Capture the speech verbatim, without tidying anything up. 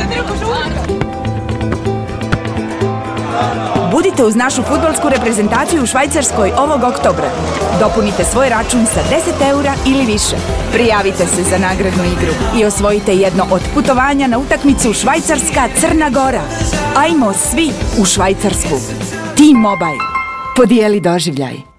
Budite uz našu fudbalsku reprezentaciju u Švajcarskoj ovog oktobra. Dopunite svoj račun sa deset eura ili više. Prijavite se za nagradnu igru i osvojite jedno od putovanja na utakmicu Švajcarska-Crna Gora. Ajmo svi u Švajcarsku. T-Mobile. Podijeli doživljaj.